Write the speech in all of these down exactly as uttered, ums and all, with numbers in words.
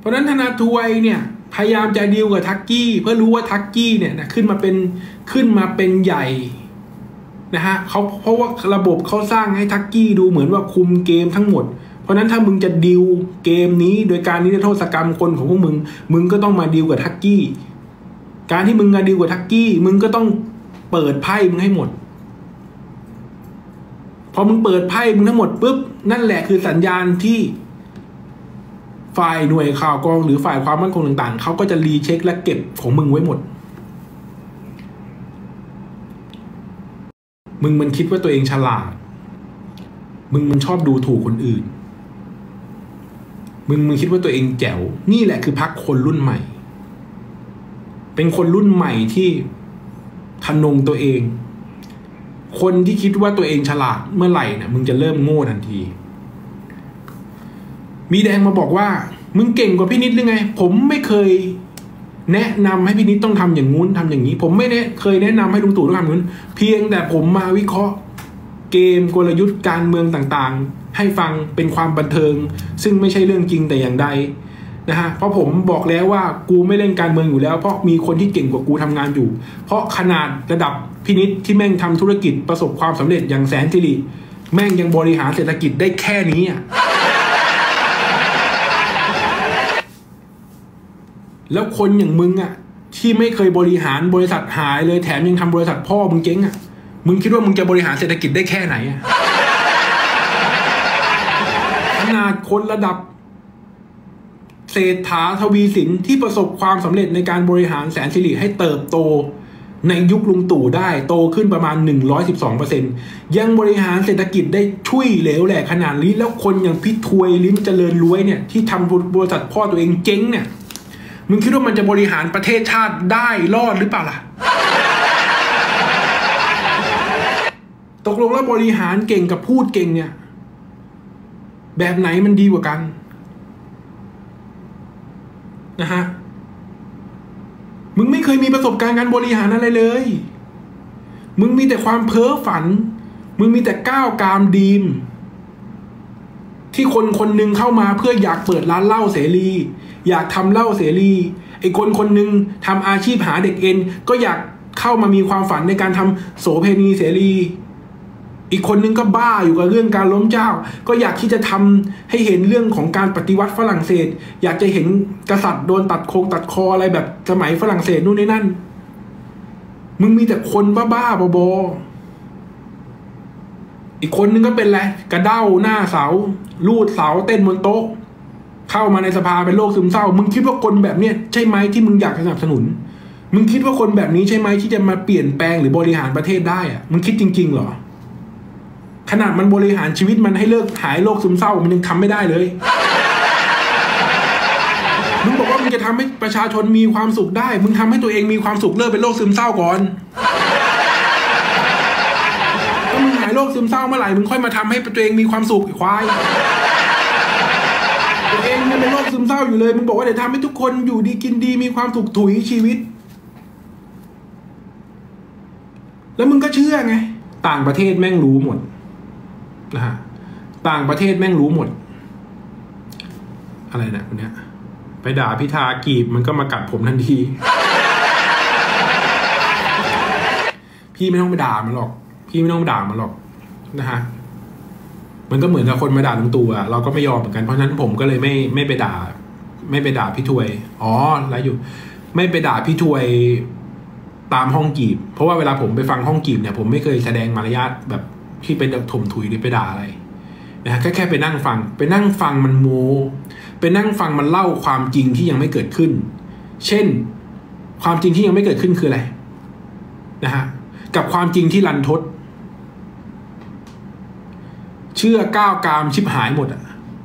เพราะนั้นธนาทวยเนี่ยพยายามจะดีลกับทักกี้เพื่อรู้ว่าทักกี้เนี่ยนะขึ้นมาเป็นขึ้นมาเป็นใหญ่นะฮะเขาเพราะว่าระบบเขาสร้างให้ทักกี้ดูเหมือนว่าคุมเกมทั้งหมดเพราะนั้นถ้ามึงจะดีลเกมนี้โดยการนิรโทษกรรมคนของพวกมึงมึงก็ต้องมาดีลกับทักกี้การที่มึงมาดีลกับทักกี้มึงก็ต้องเปิดไพ่มึงให้หมดพอมึงเปิดไพ่มึงทั้งหมดปุ๊บนั่นแหละคือสัญญาณที่ฝ่ายหน่วยข่าวกรองหรือฝ่ายความมั่นคงต่างๆเขาก็จะรีเช็คและเก็บของมึงไว้หมดมึงมันคิดว่าตัวเองฉลาดมึงมันชอบดูถูกคนอื่นมึงมึงคิดว่าตัวเองแจ๋วนี่แหละคือพรรคคนรุ่นใหม่เป็นคนรุ่นใหม่ที่ทะนงตัวเองคนที่คิดว่าตัวเองฉลาดเมื่อไหร่เนี่ยมึงจะเริ่มโง่ทันทีมีแดงมาบอกว่ามึงเก่งกว่าพี่นิดหรือไงผมไม่เคยแนะนำให้พี่นิดต้องทำอย่างงู้นทำอย่างนี้ผมไม่เนี่ยเคยแนะนำให้ลุงตู่ต้องทำอย่างนู้นเพียงแต่ผมมาวิเคราะห์เกมกลยุทธ์การเมืองต่างๆให้ฟังเป็นความบันเทิงซึ่งไม่ใช่เรื่องจริงแต่อย่างใดนะฮะเพราะผมบอกแล้วว่ากูไม่เล่นการเมืองอยู่แล้วเพราะมีคนที่เก่งกว่ากูทำงานอยู่เพราะขนาดระดับพี่นิดที่แม่งทำธุรกิจประสบความสำเร็จอย่างแสนสิริแม่งยังบริหารเศรษฐกิจได้แค่นี้อ่ะแล้วคนอย่างมึงอ่ะที่ไม่เคยบริหารบริษัทหายเลยแถมยังทำบริษัทพ่อมึงเจ๊งอ่ะมึงคิดว่ามึงจะบริหารเศรษฐกิจได้แค่ไหนอ่ะขนาดคนระดับเศรษฐาทวีสินที่ประสบความสำเร็จในการบริหารแสนสิริให้เติบโตในยุคลุงตู่ได้โตขึ้นประมาณ หนึ่งร้อยสิบสองเปอร์เซ็นต์ ยังบริหารเศรษฐกิจได้ช่วยเหลวแหลกขนาดนี้แล้วคนอย่างพี่ทวยลิ้มเจริญรวยเนี่ยที่ทำบริษัทพ่อตัวเองเจ๊งเนี่ยมึงคิดว่ามันจะบริหารประเทศชาติได้รอดหรือเปล่าล่ะตกลงแล้วบริหารเก่งกับพูดเก่งเนี่ยแบบไหนมันดีกว่ากันนะฮะมึงไม่เคยมีประสบการณ์การบริหารอะไรเลยมึงมีแต่ความเพ้อฝันมึงมีแต่ก้าวกามดีมที่คนคนหนึ่งเข้ามาเพื่ออยากเปิดร้านเหล้าเสรีอยากทำเหล้าเสรีไอ้คนคนหนึ่งทำอาชีพหาเด็กเอ็นก็อยากเข้ามามีความฝันในการทำโสเภณีเสรีอีกคนนึงก็บ้าอยู่กับเรื่องการล้มเจ้าก็อยากที่จะทำให้เห็นเรื่องของการปฏิวัติฝรั่งเศสอยากจะเห็นกษัตริย์โดนตัดโครงตัดคออะไรแบบสมัยฝรั่งเศสนู่นนี่นั่นมึงมีแต่คนบ้าๆบอๆอีกคนนึงก็เป็นอะไรกระเด้าหน้าเสาลูดเสาเต้นบนโต๊ะเข้ามาในสภาเป็นโรคซึมเศร้ามึงคิดว่าคนแบบเนี้ยใช่ไหมที่มึงอยากสนับสนุนมึงคิดว่าคนแบบนี้ใช่ไหมที่จะมาเปลี่ยนแปลงหรือบริหารประเทศได้อะมึงคิดจริงๆเหรอขนาดมันบริหารชีวิตมันให้เลิกหายโรคซึมเศร้ามันยังทำไม่ได้เลยมึงบอกว่ามึงจะทำให้ประชาชนมีความสุขได้มึงทำให้ตัวเองมีความสุขเลิกเป็นโรคซึมเศร้าก่อนถ้ามึงหายโรคซึมเศร้าเมื่อไหร่มึงค่อยมาทำให้ตัวเองมีความสุขควายตัวเองยังเป็นโรคซึมเศร้าอยู่เลยมึงบอกว่าเดี๋ยวทำให้ทุกคนอยู่ดีกินดีมีความสุขถุยชีวิตแล้วมึงก็เชื่อไงต่างประเทศแม่งรู้หมดนะฮะต่างประเทศแม่งรู้หมดอะไรนะคนเนี้ยไปด่าพิธากีบมันก็มากัดผมทันทีพี่ไม่ต้องไปด่ามันหรอกพี่ไม่ต้องด่ามันหรอกนะฮะมันก็เหมือนกับคนมาด่าลุงตู่อะเราก็ไม่ยอมเหมือนกันเพราะฉะนั้นผมก็เลยไม่ไม่ไปด่าไม่ไปด่าพี่ถวยอ๋ออะไรอยู่ไม่ไปด่าพี่ถวยตามห้องกีบเพราะว่าเวลาผมไปฟังห้องกีบเนี่ยผมไม่เคยแสดงมารยาทแบบที่เป็นถมถุยหรือไปด่าอะไรนะฮะแค่แค่ไปนั่งฟังไปนั่งฟังมันโมไปนั่งฟังมันเล่าความจริงที่ยังไม่เกิดขึ้นเช่นความจริงที่ยังไม่เกิดขึ้นคืออะไรนะฮะกับความจริงที่รันทดเชื่อก้าวกามชิบหายหมดอ่ะ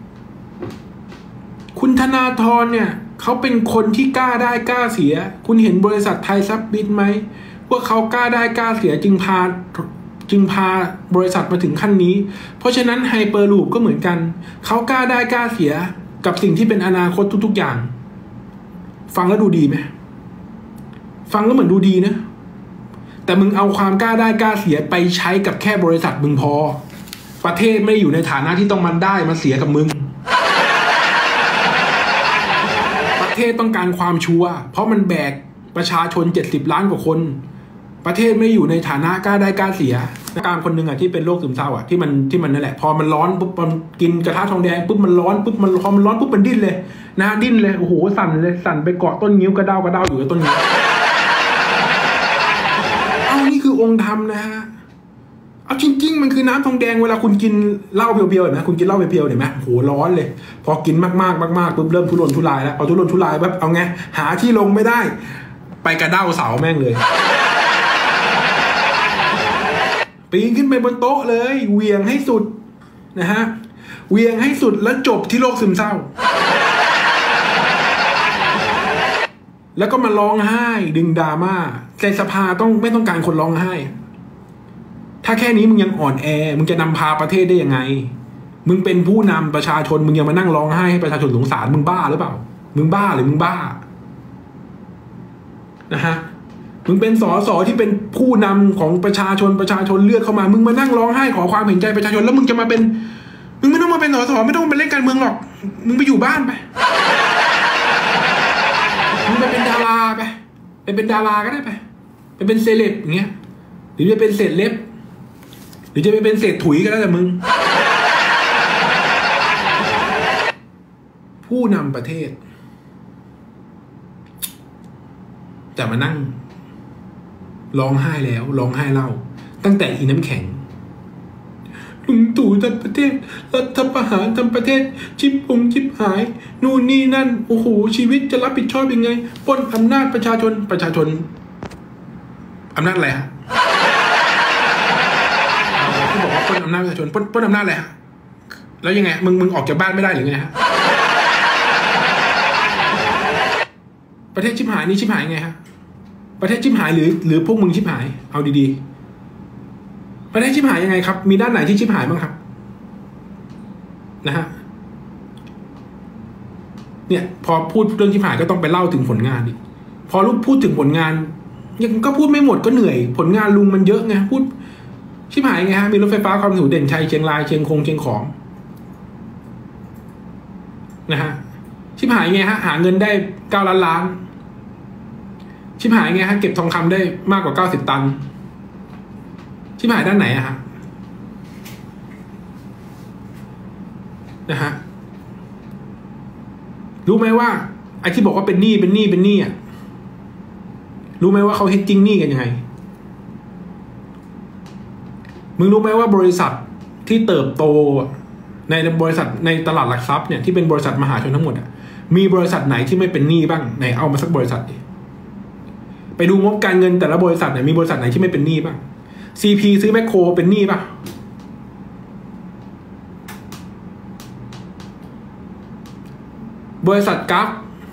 คุณธนาธรเนี่ยเขาเป็นคนที่กล้าได้กล้าเสียคุณเห็นบริษัทไทยซับบิทไหมว่าเขากล้าได้กล้าเสียจึงพาจึงพาบริษัทมาถึงขั้นนี้เพราะฉะนั้นไฮเปอร์ลูปก็เหมือนกันเขากล้าได้กล้าเสียกับสิ่งที่เป็นอนาคตทุกๆอย่างฟังแล้วดูดีไหมฟังแล้วเหมือนดูดีนะแต่มึงเอาความกล้าได้กล้าเสียไปใช้กับแค่บริษัทมึงพอประเทศไม่อยู่ในฐานะที่ต้องมันได้มาเสียกับมึงประเทศต้องการความชัวร์เพราะมันแบกประชาชนเจ็ดสิบล้านกว่าคนประเทศไม่อยู่ในฐานะกล้าได้กล้าเสียนักการคนหนึ่งอ่ะที่เป็นโรคซึมเศร้าอ่ะที่มันที่มันนั่นแหละพอมันร้อนปุ๊บมันกินกระทะทองแดงปุ๊บมันร้อนปุ๊บมันพอมันร้อนปุ๊บมันดิ้นเลยนะดิ้นเลยโอ้โหสั่นเลยสั่นไปเกาะต้นงิ้วกระเด้ากระเด้าอยู่กับต้นงิ้วเอานี่คือองค์ธรรมนะฮะเอาจริงๆมันคือน้ำทองแดงเวลาคุณกินเหล้าเพียวๆเห็นไหมคุณกินเหล้าเพียวๆเห็นไหมโหร้อนเลยพอกินมากๆมากๆปุ๊บเริ่มทุรนทุรายแล้วพอทุรนทุรายแบบเอาไงหาที่ลงไม่ได้ไปกระเด้าเสาแม่งเลยปีนขึ้นไปบนโต๊ะเลยเวียงให้สุดนะฮะเวียงให้สุดแล้วจบที่โรคซึมเศร้าแล้วก็มาร้องไห้ดึงดราม่าในสภาต้องไม่ต้องการคนร้องไห้ถ้าแค่นี้มึงยังอ่อนแอมึงจะนำพาประเทศได้ยังไงมึงเป็นผู้นำประชาชนมึงยังมานั่งร้องไห้ให้ประชาชนสงสารมึงบ้าหรือเปล่ามึงบ้าหรือมึงบ้านะฮะมึงเป็นสสที่เป็นผู้นำของประชาชนประชาชนเลือกเข้ามามึงมานั่งร้องไห้ขอความเห็นใจประชาชนแล้วมึงจะมาเป็นมึงไม่ต้องมาเป็นสสไม่ต้องมาเล่นการเมืองหรอกมึงไปอยู่บ้านไปมึงไปเป็นดาราไปไปเป็นดาราก็ได้ไปไปเป็นเซเลบอย่างเงี้ยหรือจะเป็นเศษเล็บหรือจะไปเป็นเศษถุยก็แล้วแต่มึงผู้นำประเทศแต่มานั่งร้องไห้แล้วร้องไห้เล่าตั้งแต่อีน้ำแข็งลุงตู่ทำประเทศรัฐประหารทำประเทศชิบปงชิบหายนู่นนี่นั่นโอ้โหชีวิตจะรับผิดชอบยังไงปล้นอำนาจประชาชนประชาชนอำนาจอะไรฮะที่บอกว่าปล้นอำนาจประชาชนปล้นปล้นอำนาจอะไรฮะแล้วยังไงมึงมึงออกจากบ้านไม่ได้หรือไงฮะประเทศชิบหายนี่ชิบหายไงฮะประเทศชิบหายหรือหรือพวกมึงชิบหายเอาดีๆประเทศชิบหายยังไงครับมีด้านไหนที่ชิบหายบ้างครับนะฮะเนี่ยพอพูดเรื่องชิบหายก็ต้องไปเล่าถึงผลงานดิพอลูกพูดถึงผลงานยังก็พูดไม่หมดก็เหนื่อยผลงานลุงมันเยอะไงพูดชิบหายไงฮะมีรถไฟฟ้าความเร็วเด่นชัยเชียงรายเชียงคงเชียงของนะฮะชิบหายไงฮะหาเงินได้เก้าล้านล้านชิบหายไงฮะเก็บทองคำได้มากกว่าเก้าสิบตันชิบหายด้านไหนอะฮะนะฮะรู้ไหมว่าไอ้ที่บอกว่าเป็นหนี้เป็นหนี้เป็นหนี้อ่ะรู้ไหมว่าเขาเฮ็ดจริงหนี้กันยังไงมึงรู้ไหมว่าบริษัทที่เติบโตในบริษัทในตลาดหลักทรัพย์เนี่ยที่เป็นบริษัทมหาชนทั้งหมดอ่ะมีบริษัทไหนที่ไม่เป็นหนี้บ้างไหนเอามาสักบริษัทดิไปดูงบการเงินแต่ละบริษัทเนี่ยมีบริษัทไหนที่ไม่เป็นหนี้บ้าง ซี พี ซื้อแมคโครเป็นหนี้ป่ะบริษัทกัฟ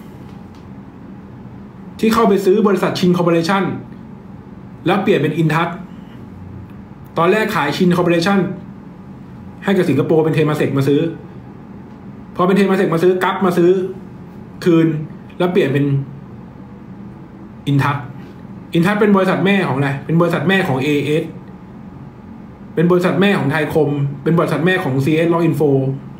ที่เข้าไปซื้อบริษัทชินคอร์ปอเรชั่นแล้วเปลี่ยนเป็นอินทัศตอนแรกขายชินคอร์ปอเรชั่นให้กับสิงคโปร์เป็นเทมาเซกมาซื้อพอเป็นเทมาเซกมาซื้อกัฟมาซื้อคืนแล้วเปลี่ยนเป็นอินทัศอินทัศเป็นบริษัทแม่ของอะไรเป็นบริษัทแม่ของ เอ เอส เป็นบริษัทแม่ของไทยคมเป็นบริษัทแม่ของ ซี เอส Log Info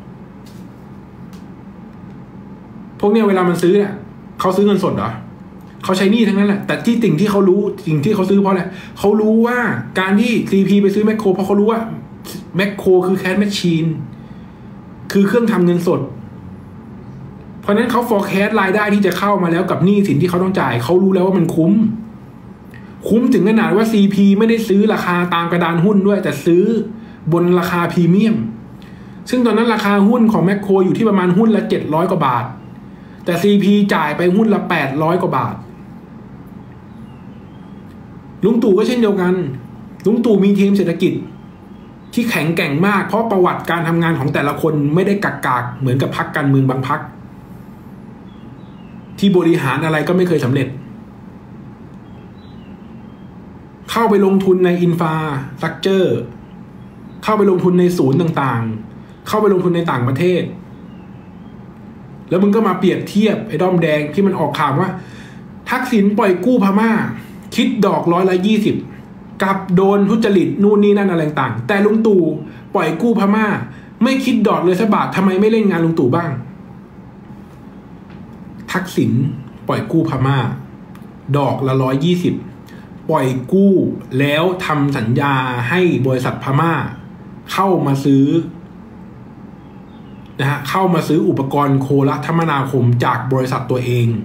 พวกเนี้ยเวลามันซื้อเนี่ยเขาซื้อเงินสดเหรอเขาใช้หนี้ทั้งนั้นแหละแต่ที่สิ่งที่เขารู้สิ่งที่เขาซื้อเพราะอะไรเขารู้ว่าการที่ ซี พี ไปซื้อแมคโครเพราะเขารู้ว่าแมคโครคือแคชแมชชีนคือเครื่องทำเงินสดเพราะนั้นเขา forecast รายได้ที่จะเข้ามาแล้วกับหนี้สินที่เขาต้องจ่ายเขารู้แล้วว่ามันคุ้มคุ้มถึงขนาดว่า ซี พี ไม่ได้ซื้อราคาตามกระดานหุ้นด้วยแต่ซื้อบนราคาพรีเมียมซึ่งตอนนั้นราคาหุ้นของแมคโครอยู่ที่ประมาณหุ้นละเจ็ดร้อยกว่าบาทแต่ ซี พี จ่ายไปหุ้นละแปดร้อยกว่าบาทลุงตู่ก็เช่นเดียวกันลุงตู่มีทีมเศรษฐกิจที่แข็งแกร่งมากเพราะประวัติการทำงานของแต่ละคนไม่ได้กักกากเหมือนกับพรรคการเมืองบางพรรคที่บริหารอะไรก็ไม่เคยสำเร็จเข้าไปลงทุนในอินฟราสตรัคเจอร์เข้าไปลงทุนในศูนย์ต่างๆเข้าไปลงทุนในต่างประเทศแล้วมึงก็มาเปรียบเทียบไอ้ด้อมแดงที่มันออกข่าวว่าทักษิณปล่อยกู้พม่าคิดดอกร้อยละยี่สิบกับโดนทุจริตนู่นนี่นั่นอะไรต่างแต่ลุงตู่ปล่อยกู้พม่าไม่คิดดอกเลยสักบาททำไมไม่เล่นงานลุงตู่บ้างททักษิณปล่อยกู้พม่าดอกละร้อยยี่สิบปล่อยกู้แล้วทำสัญญาให้บริษัทพม่าเข้ามาซื้อนะฮะเข้ามาซื้ออุปกรณ์โทรคมนาคมจากบริษัทตัวเอง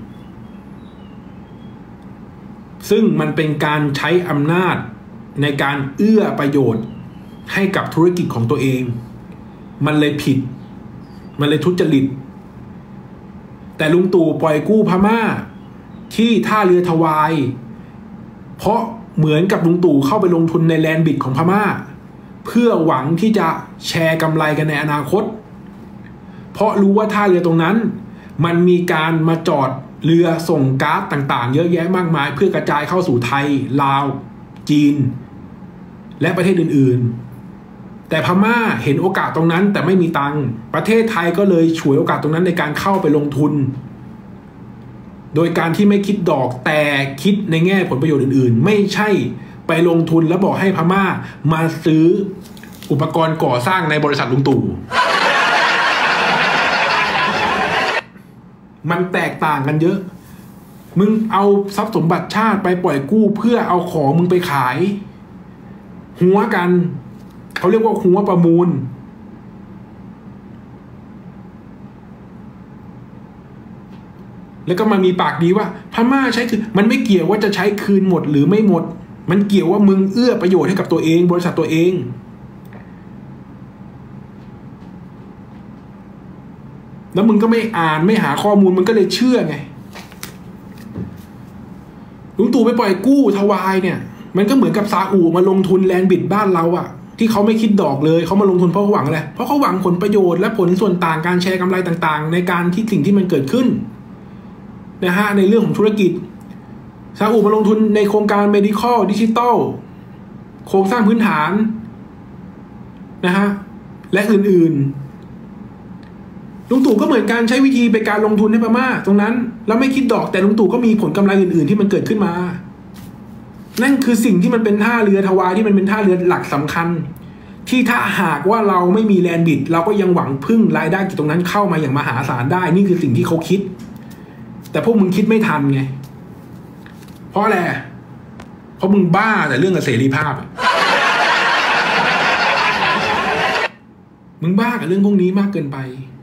ซึ่งมันเป็นการใช้อำนาจในการเอื้อประโยชน์ให้กับธุรกิจของตัวเองมันเลยผิดมันเลยทุจริตแต่ลุงตู่ปล่อยกู้พม่าที่ท่าเรือทวายเพราะเหมือนกับลุงตู่เข้าไปลงทุนในแลนด์บิดของพม่าเพื่อหวังที่จะแชร์กำไรกันในอนาคตเพราะรู้ว่าท่าเรือตรงนั้นมันมีการมาจอดเรือส่งก๊าซต่างๆเยอะแยะมากมายเพื่อกระจายเข้าสู่ไทยลาวจีนและประเทศอื่นๆแต่พม่าเห็นโอกาสตรงนั้นแต่ไม่มีตังค์ประเทศไทยก็เลยฉวยโอกาสตรงนั้นในการเข้าไปลงทุนโดยการที่ไม่คิดดอกแต่คิดในแง่ผลประโยชน์อื่นๆไม่ใช่ไปลงทุนแล้วบอกให้พม่ามาซื้ออุปกรณ์ก่อสร้างในบริษัทลุงตู่มันแตกต่างกันเยอะมึงเอาทรัพย์สมบัติชาติไปปล่อยกู้เพื่อเอาของมึงไปขายหัวกันเขาเรียกว่าหัวประมูลแล้วก็มามีปากดีว่าพม่าใช้คือมันไม่เกี่ยวว่าจะใช้คืนหมดหรือไม่หมดมันเกี่ยวว่ามึงเอื้อประโยชน์ให้กับตัวเองบริษัทตัวเองแล้วมึงก็ไม่อ่านไม่หาข้อมูลมึงก็เลยเชื่อไงลุงตู่ไปปล่อยกู้ทวายเนี่ยมันก็เหมือนกับซาอุมาลงทุนแลนด์บิดบ้านเราอะที่เขาไม่คิดดอกเลยเขามาลงทุนเพราะเขาหวังอะไรเพราะเขาหวังผลประโยชน์และผลส่วนต่างการแชร์กำไรต่างๆในการที่สิ่งที่มันเกิดขึ้นนะฮะในเรื่องของธุรกิจซาอุมาลงทุนในโครงการ medical digital โครงสร้างพื้นฐานนะฮะและอื่นๆลุงตู่ก็เหมือนการใช้วิธีเป็นการลงทุนให้พม่าตรงนั้นแล้วไม่คิดดอกแต่ลุงตู่ก็มีผลกำไรอื่นๆที่มันเกิดขึ้นมานั่นคือสิ่งที่มันเป็นท่าเรือทวายที่มันเป็นท่าเรือหลักสำคัญที่ถ้าหากว่าเราไม่มีแลนด์บิดเราก็ยังหวังพึ่งรายได้จากตรงนั้นเข้ามาอย่างมหาศาลได้นี่คือสิ่งที่เขาคิดแต่พวกมึงคิดไม่ทันไงเพราะอะไรเพราะมึงบ้าแต่เรื่องเสรีภาพมึงบ้ากับเรื่องพวกนี้มากเกินไป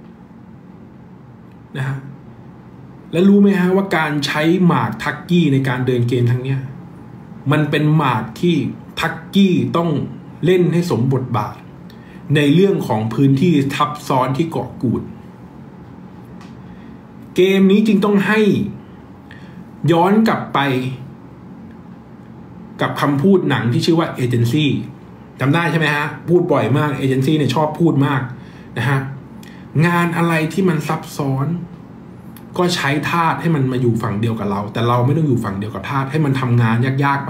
นะฮะแล้วรู้ไหมฮะว่าการใช้หมากทักกี้ในการเดินเกมทั้งเนี้ยมันเป็นหมากที่ทักกี้ต้องเล่นให้สมบทบาทในเรื่องของพื้นที่ทับซ้อนที่เกาะกูดเกมนี้จึงต้องให้ย้อนกลับไปกับคำพูดหนังที่ชื่อว่าเอเจนซี่จำได้ใช่ไหมฮะพูดบ่อยมากเอเจนซี่เนี่ยชอบพูดมากนะฮะงานอะไรที่มันซับซ้อนก็ใช้ทาสให้มันมาอยู่ฝั่งเดียวกับเราแต่เราไม่ต้องอยู่ฝั่งเดียวกับทาสให้มันทำงานยากๆไป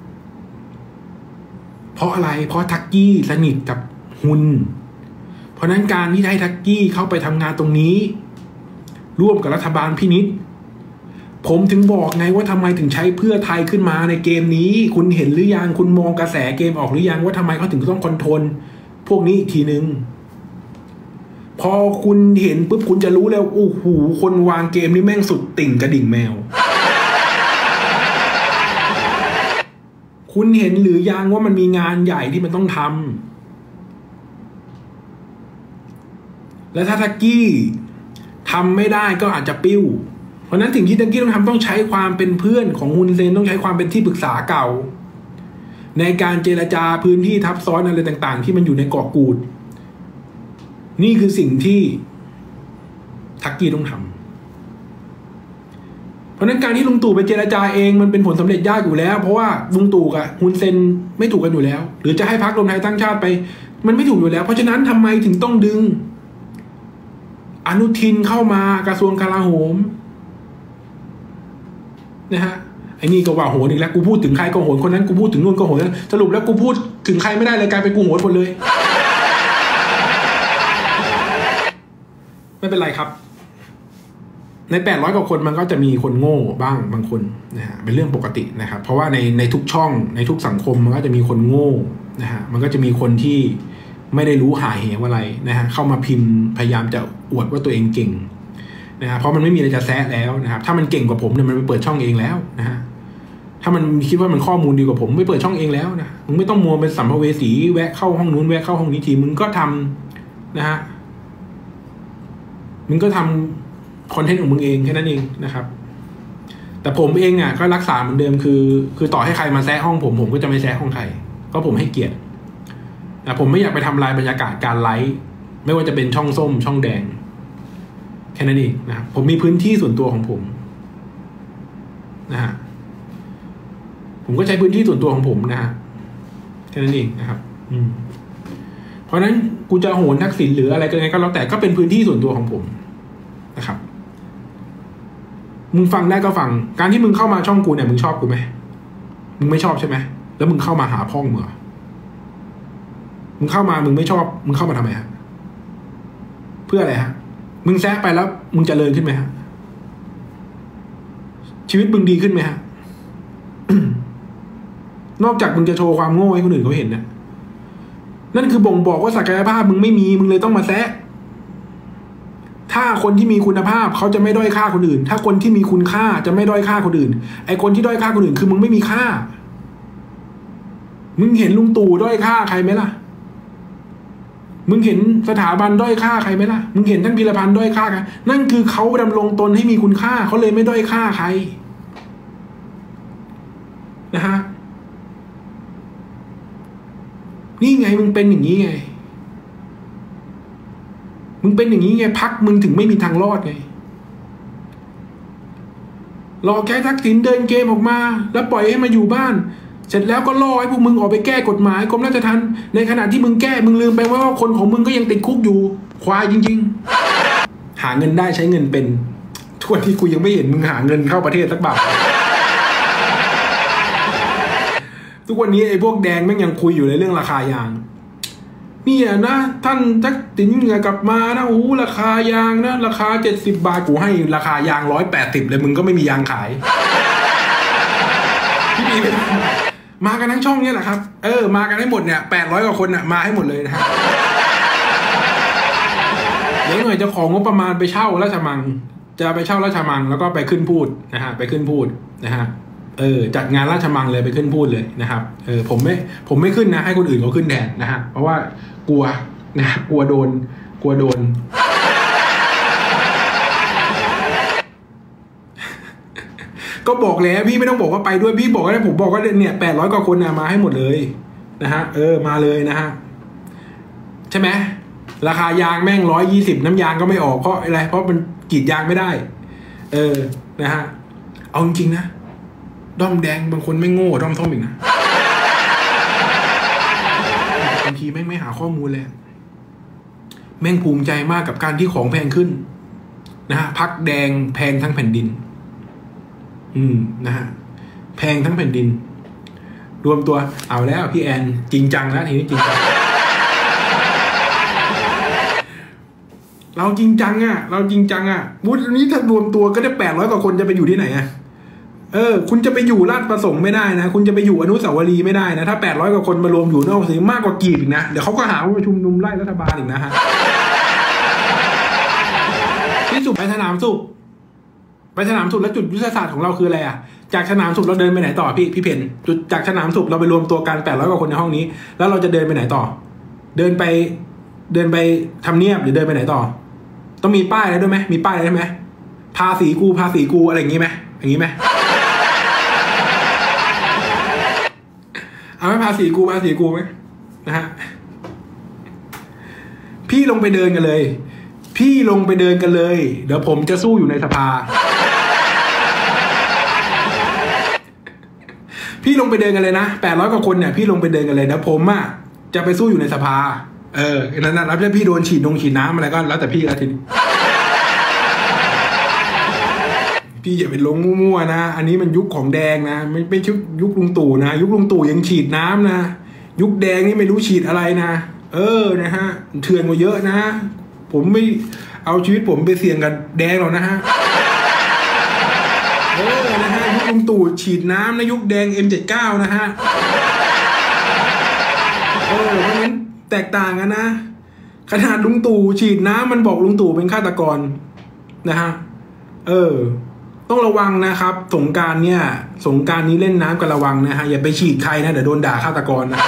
เพราะอะไรเพราะทักกี้สนิทกับฮุนเพราะนั้นการที่ให้ทักกี้เข้าไปทำงานตรงนี้ร่วมกับรัฐบาลพินิจผมถึงบอกไงว่าทำไมถึงใช้เพื่อไทยขึ้นมาในเกมนี้คุณเห็นหรือยังคุณมองกระแสเกมออกหรือยังว่าทำไมเขาถึงต้องคอนโทรลพวกนี้อีกทีนึงพอคุณเห็นปุ๊บคุณจะรู้แล้วโอ้โหคนวางเกมนี่แม่งสุดติ่งกระดิ่งแมวคุณเห็นหรือยังว่ามันมีงานใหญ่ที่มันต้องทำและถ้าทักกี้ทำไม่ได้ก็อาจจะปิ้วเพราะนั้นสิ่งที่ทักกี้ต้องทำต้องใช้ความเป็นเพื่อนของฮุนเซนต้องใช้ความเป็นที่ปรึกษาเก่าในการเจรจาพื้นที่ทับซ้อนอะไรต่างๆที่มันอยู่ในเกาะกูดนี่คือสิ่งที่ทักกี้ต้องทำเพราะนั้นการที่ลุงตู่ไปเจรจาเองมันเป็นผลสำเร็จยากอยู่แล้วเพราะว่าลุงตู่กับฮุนเซนไม่ถูกกันอยู่แล้วหรือจะให้พรรครวมไทยสร้างชาติไปมันไม่ถูกอยู่แล้วเพราะฉะนั้นทำไมถึงต้องดึงอนุทินเข้ามากระทรวงกลาโหมนะฮะไอ้นี่ก็ว่าโหนอีกแล้วกูพูดถึงใครก็โหนคนนั้นกูพูดถึงนู่นก็โหนสรุปแล้วกูพูดถึงใครไม่ได้เลยกลายเป็นกูโหนหมดเลยไม่เป็นไรครับในแปดร้อยกว่าคนมันก็จะมีคนโง่บ้างบางคนนะฮะเป็นเรื่องปกตินะครับเพราะว่าในในทุกช่องในทุกสังคมมันก็จะมีคนโง่นะฮะมันก็จะมีคนที่ไม่ได้รู้หาเหวอะไรนะฮะเข้ามาพิมพ์พยายามจะอวดว่าตัวเองเก่งนะฮะเพราะมันไม่มีอะไรจะแซะแล้วนะครับถ้ามันเก่งกว่าผมเนี่ยมันไปเปิดช่องเองแล้วนะฮะถ้ามันคิดว่ามันข้อมูลดีกว่าผมไม่เปิดช่องเองแล้วนะมึงไม่ต้องมัวเป็นสัมภเวสีแวะเข้าห้องนู้นแวะเข้าห้องนี้ทีมึงก็ทำนะฮะมึงก็ทำคอนเทนต์ของมึงเองแค่นั้นเองนะครับแต่ผมเองอ่ะก็รักษาเหมือนเดิมคือคือต่อให้ใครมาแซะห้องผมผมก็จะไม่แซะห้องใครก็ผมให้เกียรติแต่ผมไม่อยากไปทำลายบรรยากาศการไลฟ์ไม่ว่าจะเป็นช่องส้มช่องแดงแค่นั้นเองนะครับผมมีพื้นที่ส่วนตัวของผมนะฮะผมก็ใช้พื้นที่ส่วนตัวของผมนะฮะแค่นั้นเองนะครับอืมเพราะฉะนั้นกูจะโหนทักษิณหรืออะไรก็ไงก็แล้วแต่ก็เป็นพื้นที่ส่วนตัวของผมนะครับมึงฟังได้ก็ฟังการที่มึงเข้ามาช่องกูเนี่ยมึงชอบกูไหมมึงไม่ชอบใช่ไหมแล้วมึงเข้ามาหาพ่องมึงมึงเข้ามามึงไม่ชอบมึงเข้ามาทำไมฮะเพื่ออะไรฮะมึงแซะไปแล้วมึงเจริญขึ้นไหมฮะชีวิตมึงดีขึ้นไหมฮะ นอกจากมึงจะโชว์ความโง่ให้คนอื่นเขาเห็นเนี่ยนั่นคือบ่งบอกว่าศักยภาพมึงไม่มีมึงเลยต้องมาแซะถ้าคนที่มีคุณภาพเขาจะไม่ด้อยค่าคนอื่นถ้าคนที่มีคุณค่าจะไม่ด้อยค่าคนอื่นไอคนที่ด้อยค่าคนอื่นคือมึงไม่มีค่ามึงเห็นลุงตู่ด้อยค่าใครไหมล่ะมึงเห็นสถาบันด้อยค่าใครไหมล่ะมึงเห็นท่านพีรพันธ์ด้อยค่าใครนั่นคือเขาดำรงตนให้มีคุณค่าเขาเลยไม่ด้อยค่าใครนะฮะนี่ไงมึงเป็นอย่างนี้ไงมึงเป็นอย่างนี้ไงพักมึงถึงไม่มีทางรอดไงรอแค่ทักษิณเดินเกมออกมาแล้วปล่อยให้มาอยู่บ้านเสร็จแล้วก็ล่อให้พวกมึงออกไปแก้กฎหมายกรมราชทัณฑ์ในขณะที่มึงแก้มึงลืมไปว่าคนของมึงก็ยังติดคุกอยู่ควายจริงๆหาเงินได้ใช้เงินเป็นทุกวันที่กูยังไม่เห็นมึงหาเงินเข้าประเทศสักบาททุกวันนี้ไอ้พวกแดงแม่งยังคุยอยู่ในเรื่องราคายางเนี่ยนะท่านทักษิณเหงื่อกลับมานะโอ้ราคายางนะราคาเจ็ดสิบบาทกูให้ราคายางร้อยแปดสิบเลยมึงก็ไม่มียางขายพี่บีมากันทั้งช่องนี้แหละครับเออมากันให้หมดเนี่ยแปดร้อยกว่าคนน่ะมาให้หมดเลยนะฮะเดี๋ยวหน่อยจะของงบประมาณไปเช่าราชมังจะไปเช่าราชมังแล้วก็ไปขึ้นพูดนะฮะไปขึ้นพูดนะฮะเออจัดงานราชมังเลยไปขึ้นพูดเลยนะครับเออผมไม่ผมไม่ขึ้นนะให้คนอื่นเขาขึ้นแทนนะฮะเพราะว่ากลัวนะกลัวโดนกลัวโดนก็บอกแล้วพี่ไม่ต้องบอกว่าไปด้วยพี่บอกว่าผมบอกว่าเนี่ยแปดร้อยกว่าคนนะมาให้หมดเลยนะฮะเออมาเลยนะฮะใช่ไหมราคายางแม่งร้อยยี่สิบน้ำยางก็ไม่ออกเพราะอะไรเพราะมันกรีดยางไม่ได้เออนะฮะเอาจริงๆนะด้อมแดงบางคนไม่โง่ด้อมส้มอีกนะบางทีแม่งไม่หาข้อมูลเลยแม่งภูมิใจมากกับการที่ของแพงขึ้นนะฮะพักแดงแพงทั้งแผ่นดินอืมนะฮะแพงทั้งแผ่นดินรวมตัวเอาแล้วพี่แอนจริงจังแล้วทีนี้จริงจังเราจริงจังอ่ะเราจริงจังอ่ะวุฒินี้ถ้ารวมตัวก็ได้แปดร้อยกว่าคนจะไปอยู่ที่ไหนอ่ะเออคุณจะไปอยู่ราชประสงค์ไม่ได้นะคุณจะไปอยู่อนุสาวรีย์ไม่ได้นะถ้าแปดร้อยกว่าคนมารวมอยู่นอกสิมากกว่ากีบอีกนะเดี๋ยวเขาก็หาว่าประชุมนุมไล่รัฐบาลอีกนะฮะที่สุดไปสนามสุขไปสนามสุขแล้วจุดยุทธศาสตร์ของเราคืออะไรอ่ะจากสนามสุขเราเดินไปไหนต่อพี่พี่เพนจุดจากสนามสุขเราไปรวมตัวกันแปดร้อยกว่าคนในห้องนี้แล้วเราจะเดินไปไหนต่อเดินไปเดินไปทำเนียบหรือเดินไปไหนต่อต้องมีป้ายอะไรด้วยไหมมีป้ายอะไรไหมภาษีกูภาษีกูอะไรอย่างงี้ไหมอย่างงี้ไหมเอาไหมภาษีกูภาษีกูไหมนะฮะพี่ลงไปเดินกันเลยพี่ลงไปเดินกันเลยเดี๋ยวผมจะสู้อยู่ในสภาพี่ลงไปเดินกันเลยนะแปดร้อยกว่าคนเนี่ยพี่ลงไปเดินกันเลยเดี๋ยวผมอ่ะจะไปสู้อยู่ในสภาเออนั้นนะแล้วถ้าพี่โดนฉีดนงฉีดน้ำอะไรก็แล้วแต่พี่ละทีพี่อย่าไปลงมั่วๆนะอันนี้มันยุคของแดงนะไม่ไม่ชุดยุคลุงตู่นะยุคลุงตู่ยังฉีดน้ำนะยุคแดงนี่ไม่รู้ฉีดอะไรนะเออนะฮะเถื่อนกว่าเยอะนะผมไม่เอาชีวิตผมไปเสี่ยงกับแดงหรอกนะฮะเออนะฮะยุคลุงตู่ฉีดน้ำนะยุคแดง เอ็ม เจ็ดสิบเก้า นะฮะเออเพราะงั้นแตกต่างกันนะขนาดลุงตู่ฉีดน้ำมันบอกลุงตู่เป็นฆาตกรนะฮะเออต้องระวังนะครับสงกรานต์เนี่ยสงกรานต์นี้เล่นน้ำกันระวังนะฮะอย่าไปฉีดใครนะเดี๋ยวโดนด่าฆาตกรนะ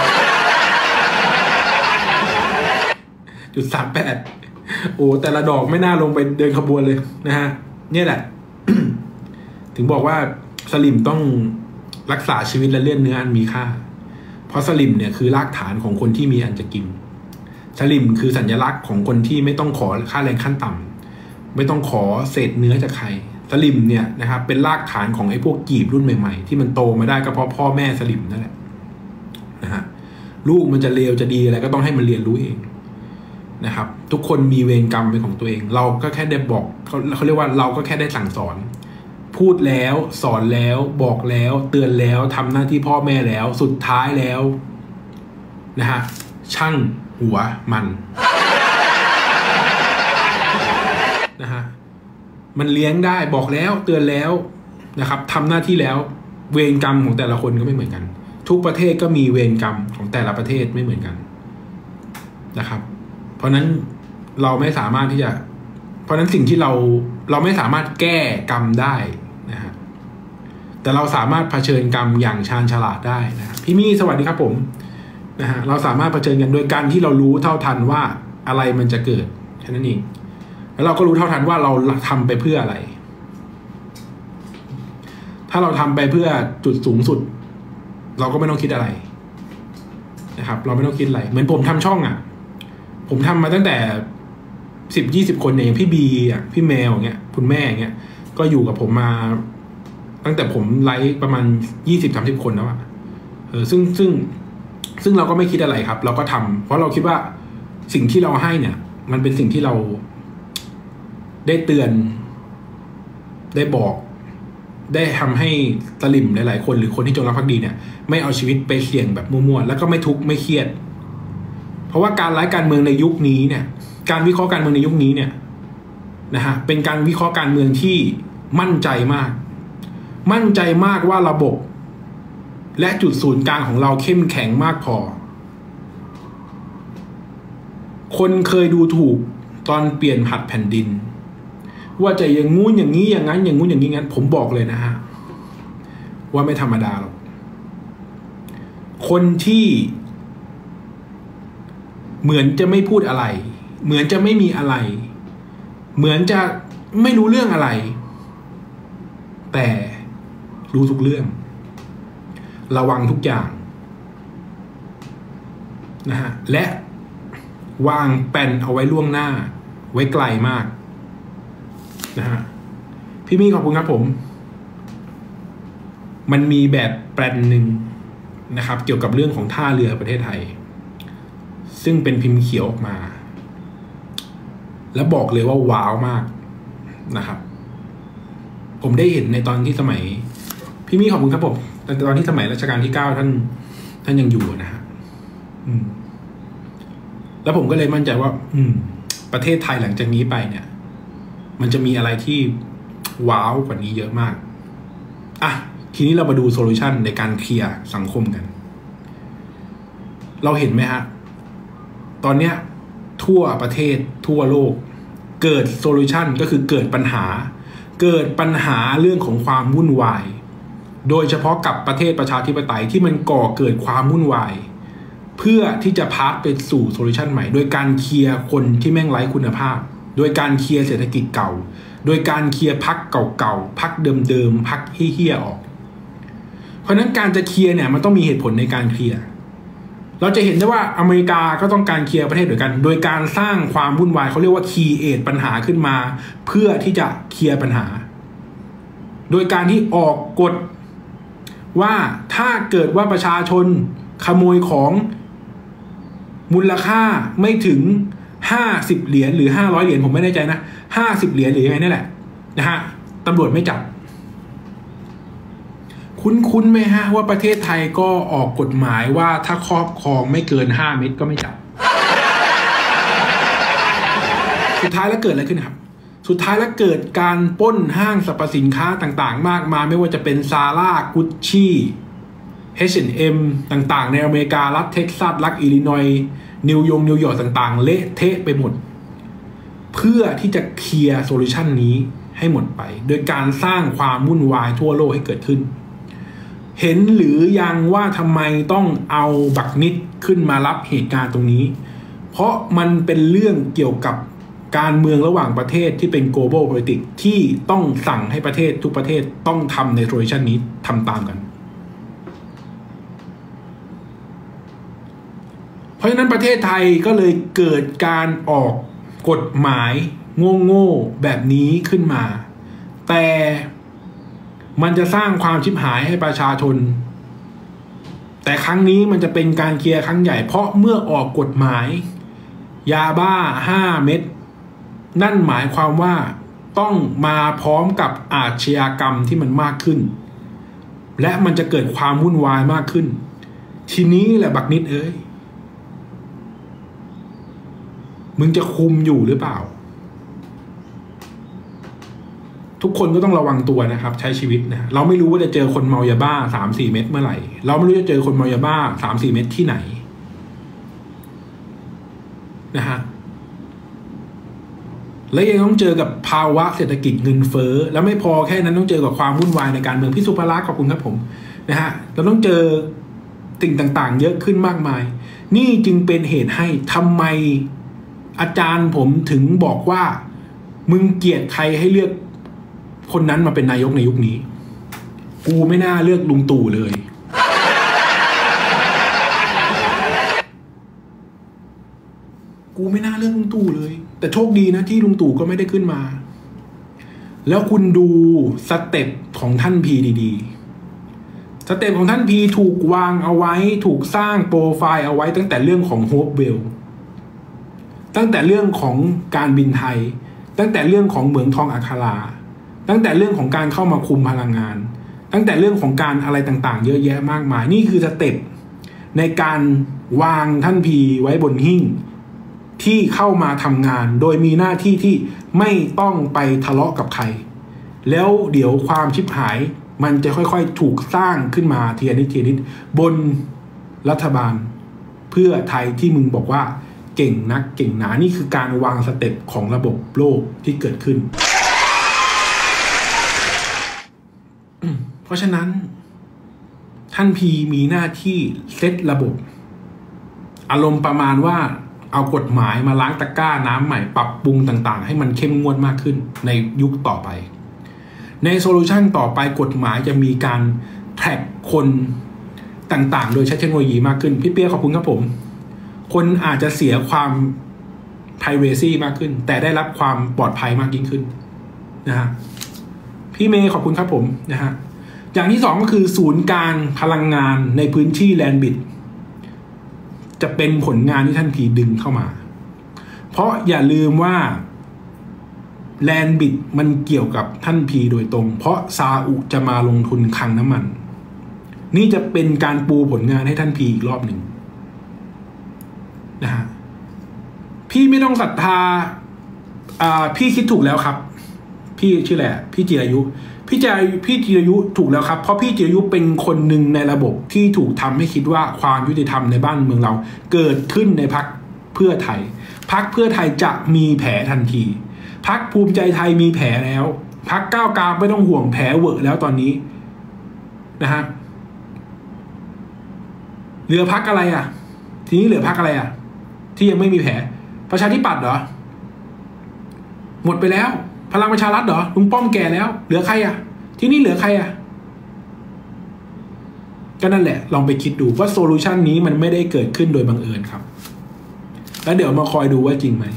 จุดสามแปดโอ้แต่ละดอกไม่น่าลงไปเดินขบวนเลยนะฮะเนี่ยแหละ ถึงบอกว่าสลิมต้องรักษาชีวิตและเลือดเนื้ออันมีค่าเพราะสลิมเนี่ยคือรากฐานของคนที่มีอันจะกินสลิมคือสัญลักษณ์ของคนที่ไม่ต้องขอค่าแรงขั้นต่ำไม่ต้องขอเศษเนื้อจากใครสลิมเนี่ยนะครับเป็นรากฐานของไอ้พวกกีบรุ่นใหม่ๆที่มันโตมาได้ก็เพราะพ่อแม่สลิมนั่นแหละนะฮะลูกมันจะเลวจะดีอะไรก็ต้องให้มันเรียนรู้เองนะครับทุกคนมีเวรกรรมเป็นของตัวเองเราก็แค่ได้บอกเขาเขาเรียกว่าเราก็แค่ได้สั่งสอนพูดแล้วสอนแล้วบอกแล้วเตือนแล้วทำหน้าที่พ่อแม่แล้วสุดท้ายแล้วนะฮะช่างหัวมันนะฮะมันเลี้ยงได้บอกแล้วเตือนแล้วนะครับทำหน้าที่แล้วเวรกรรมของแต่ละคนก็ไม่เหมือนกันทุกประเทศก็มีเวรกรรมของแต่ละประเทศไม่เหมือนกันนะครับเพราะนั้นเราไม่สามารถที่จะเพราะนั้นสิ่งที่เราเราไม่สามารถแก้กรรมได้นะฮะแต่เราสามารถเผชิญกรรมอย่างชาญฉลาดได้นะพี่มี่สวัสดีครับผมนะฮะเราสามารถเผชิญกันโดยการที่เรารู้เท่าทันว่าอะไรมันจะเกิดแค่นั้นเองแล้วเราก็รู้เท่าทันว่าเราทำไปเพื่ออะไรถ้าเราทำไปเพื่อจุดสูงสุดเราก็ไม่ต้องคิดอะไรนะครับเราไม่ต้องคิดอะไรเหมือนผมทำช่องอ่ะผมทำมาตั้งแต่สิบยี่สิบคนเองพี่บีอ่ะพี่แมวอย่างเงี้ยคุณแม่อย่างเงี้ยก็อยู่กับผมมาตั้งแต่ผมไลฟ์ประมาณยี่สิบสามสิบคนแล้วอ่ะเออซึ่งซึ่งซึ่งเราก็ไม่คิดอะไรครับเราก็ทำเพราะเราคิดว่าสิ่งที่เราให้เนี่ยมันเป็นสิ่งที่เราได้เตือนได้บอกได้ทำให้สลิมหลายๆคนหรือคนที่จงรักภักดีเนี่ยไม่เอาชีวิตไปเสี่ยงแบบมั่วๆแล้วก็ไม่ทุกข์ไม่เครียดเพราะว่าการไลฟ์การเมืองในยุคนี้เนี่ยการวิเคราะห์การเมืองในยุคนี้เนี่ยนะฮะเป็นการวิเคราะห์การเมืองที่มั่นใจมากมั่นใจมากว่าระบบและจุดศูนย์กลางของเราเข้มแข็งมากพอคนเคยดูถูกตอนเปลี่ยนผัดแผ่นดินว่าจะอย่างงู้นอย่างนี้อย่างนั้นอย่างงู้นอย่างนี้งั้นผมบอกเลยนะฮะว่าไม่ธรรมดาหรอกคนที่เหมือนจะไม่พูดอะไรเหมือนจะไม่มีอะไรเหมือนจะไม่รู้เรื่องอะไรแต่รู้ทุกเรื่องระวังทุกอย่างนะฮะและวางแผนเอาไว้ล่วงหน้าไว้ไกลมากนะฮะพี่มี่ขอบคุณครับผมมันมีแบบแปลนหนึ่งนะครับเกี่ยวกับเรื่องของท่าเรือประเทศไทยซึ่งเป็นพิมพ์เขียวออกมาแล้วบอกเลยว่าว้าวมากนะครับผมได้เห็นในตอนที่สมัยพี่มี่ขอบคุณครับผมแต่ตอนที่สมัยรัชกาลที่เก้าท่านท่านยังอยู่นะฮะอืมแล้วผมก็เลยมั่นใจว่าอืมประเทศไทยหลังจากนี้ไปเนี่ยมันจะมีอะไรที่ว้าวกว่านี้เยอะมากอ่ะทีนี้เรามาดูโซลูชันในการเคลียร์สังคมกันเราเห็นไหมฮะตอนเนี้ยทั่วประเทศทั่วโลกเกิดโซลูชันก็คือเกิดปัญหาเกิดปัญหาเรื่องของความวุ่นวายโดยเฉพาะกับประเทศประชาธิปไตยที่มันก่อเกิดความวุ่นวายเพื่อที่จะพาสไปสู่โซลูชันใหม่โดยการเคลียร์คนที่แม่งไร้คุณภาพโดยการเคลียร์เศรษฐกิจเก่าโดยการเคลียร์พรรคเก่าๆพรรคเดิมๆพรรคเหี้ยๆออกเพราะนั้นการจะเคลียร์เนี่ยมันต้องมีเหตุผลในการเคลียร์เราจะเห็นได้ว่าอเมริกาก็ต้องการเคลียร์ประเทศด้วยกันโดยการสร้างความวุ่นวายเขาเรียกว่าคีเอทปัญหาขึ้นมาเพื่อที่จะเคลียร์ปัญหาโดยการที่ออกกฎว่าถ้าเกิดว่าประชาชนขโมยของมูลค่าไม่ถึงห้าสิบเหรียญหรือห้าร้อยเหรียญผมไม่แน่ใจนะห้าสิบเหรียญหรือยังไงนั่นแหละนะฮะตำรวจไม่จับคุ้นๆไหมฮะว่าประเทศไทยก็ออกกฎหมายว่าถ้าครอบครองไม่เกินห้าเม็ดก็ไม่จับสุดท้ายแล้วเกิดอะไรขึ้นครับสุดท้ายแล้วเกิดการปล้นห้างสรรพสินค้าต่างๆมากมายไม่ว่าจะเป็นซาร่ากุชชี่ เอช แอนด์ เอ็ม ต่างๆในอเมริการัฐเท็กซัสรัฐอิลลินอยส์นิวยอร์กนิวยอร์กต่างๆเละเทะไปหมดเพื่อที่จะเคลียร์โซลูชันนี้ให้หมดไปโดยการสร้างความวุ่นวายทั่วโลกให้เกิดขึ้นเห็นหรือยังว่าทำไมต้องเอาบักนิดขึ้นมารับเหตุการณ์ตรงนี้เพราะมันเป็นเรื่องเกี่ยวกับการเมืองระหว่างประเทศที่เป็น global politics ที่ต้องสั่งให้ประเทศทุกประเทศต้องทำใน solution นี้ทำตามกันเพราะฉะนั้นประเทศไทยก็เลยเกิดการออกกฎหมายโง่ๆแบบนี้ขึ้นมาแต่มันจะสร้างความชิบหายให้ประชาชนแต่ครั้งนี้มันจะเป็นการเคลียร์ครั้งใหญ่เพราะเมื่อออกกฎหมายยาบ้าห้าเม็ดนั่นหมายความว่าต้องมาพร้อมกับอาชญากรรมที่มันมากขึ้นและมันจะเกิดความวุ่นวายมากขึ้นทีนี้แหละบักนิดเอ้ยมึงจะคุมอยู่หรือเปล่าทุกคนก็ต้องระวังตัวนะครับใช้ชีวิตนะเราไม่รู้ว่าจะเจอคนเมายาบ้าสามสี่เม็ดเมื่อไหร่เราไม่รู้จะเจอคนเมายาบ้าสามสี่เม็ดที่ไหนนะฮะและยังต้องเจอกับภาวะเศรษฐกิจเงินเฟ้อแล้วไม่พอแค่นั้นต้องเจอกับความวุ่นวายในการเมืองพี่สุภลักษณ์ขอบคุณครับผมนะฮะเราต้องเจอสิ่งต่างๆเยอะขึ้นมากมายนี่จึงเป็นเหตุให้ทำไมอาจารย์ผมถึงบอกว่ามึงเกลียดใครให้เลือกคนนั้นมาเป็นนายกในยุคนี้กูไม่น่าเลือกลุงตู่เลยกูไม่น่าเลือกลุงตู่เลยแต่โชคดีนะที่ลุงตู่ก็ไม่ได้ขึ้นมาแล้วคุณดูสเต็ปของท่านพีดีๆสเต็ปของท่านพีถูกวางเอาไว้ถูกสร้างโปรไฟล์เอาไว้ตั้งแต่เรื่องของโฮปเวลตั้งแต่เรื่องของการบินไทยตั้งแต่เรื่องของเหมืองทองอัคราตั้งแต่เรื่องของการเข้ามาคุมพลังงานตั้งแต่เรื่องของการอะไรต่างๆเยอะแยะมากมายนี่คือสเต็ปในการวางท่านพีไว้บนหิ้งที่เข้ามาทำงานโดยมีหน้าที่ที่ไม่ต้องไปทะเลาะกับใครแล้วเดี๋ยวความชิบหายมันจะค่อยๆถูกสร้างขึ้นมาทีละนิดทีละนิดบนรัฐบาลเพื่อไทยที่มึงบอกว่าเก่งนักเก่งหนานี่คือการวางสเต็ปของระบบโลกที่เกิดขึ้นเพราะฉะนั้นท่านพีมีหน้าที่เซตระบบอารมณ์ประมาณว่าเอากฎหมายมาล้างตะกร้าน้ำใหม่ปรับปรุงต่างๆให้มันเข้มงวดมากขึ้นในยุคต่อไปในโซลูชันต่อไปกฎหมายจะมีการแท็กคนต่างๆโดยใช้เทคโนโลยีมากขึ้นพี่เปียขอบคุณครับผมคนอาจจะเสียความ privacy มากขึ้นแต่ได้รับความปลอดภัยมากยิ่งขึ้นนะฮะพี่เมย์ขอบคุณครับผมนะฮะอย่างที่สองก็คือศูนย์กลางพลังงานในพื้นที่แลนด์บิดจะเป็นผลงานที่ท่านพีดึงเข้ามาเพราะอย่าลืมว่าแลนด์บิดมันเกี่ยวกับท่านพีโดยตรงเพราะซาอุจะมาลงทุนคลังน้ำมันนี่จะเป็นการปูผลงานให้ท่านพีอีกรอบหนึ่งนะฮะพี่ไม่ต้องศรัทธาอ่าพี่คิดถูกแล้วครับพี่ชื่อแหละพี่จิรายุพี่จิรายุพี่จิรายุถูกแล้วครับเพราะพี่จิรายุเป็นคนหนึ่งในระบบที่ถูกทำให้คิดว่าความยุติธรรมในบ้านเมืองเราเกิดขึ้นในพรรคเพื่อไทยพรรคเพื่อไทยจะมีแผลทันทีพรรคภูมิใจไทยมีแผลแล้วพรรคก้าวกลางไม่ต้องห่วงแผลเวอะแล้วตอนนี้นะฮะเหลือพรรคอะไรอ่ะทีนี้เหลือพรรคอะไรอ่ะที่ยังไม่มีแผลประชาธิปัตย์เหรอหมดไปแล้วพลังประชารัฐเหรอลุงป้อมแก่แล้วเหลือใครอ่ะที่นี่เหลือใครอ่ะก็นั่นแหละลองไปคิดดูว่าโซลูชันนี้มันไม่ได้เกิดขึ้นโดยบังเอิญครับแล้วเดี๋ยวมาคอยดูว่าจริงไหม